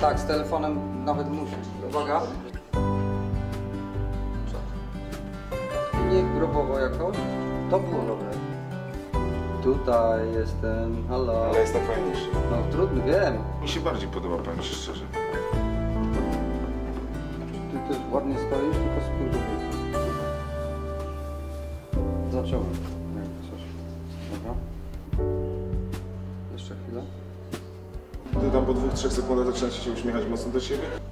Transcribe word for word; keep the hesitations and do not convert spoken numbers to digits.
Tak, z telefonem nawet muszę. Uwaga. Nie grobowo jakoś. To było dobre. Tutaj jestem, halo. Ale jest najfajniejszy. No trudno, wiem. Mi się bardziej podoba, powiem ci szczerze. Ty też ładnie stoisz, tylko spójrz. Zacząłem. Jak coś. Dobra. Jeszcze chwilę. Ty tam po dwóch, trzech sekundach zaczynacie się uśmiechać mocno do siebie?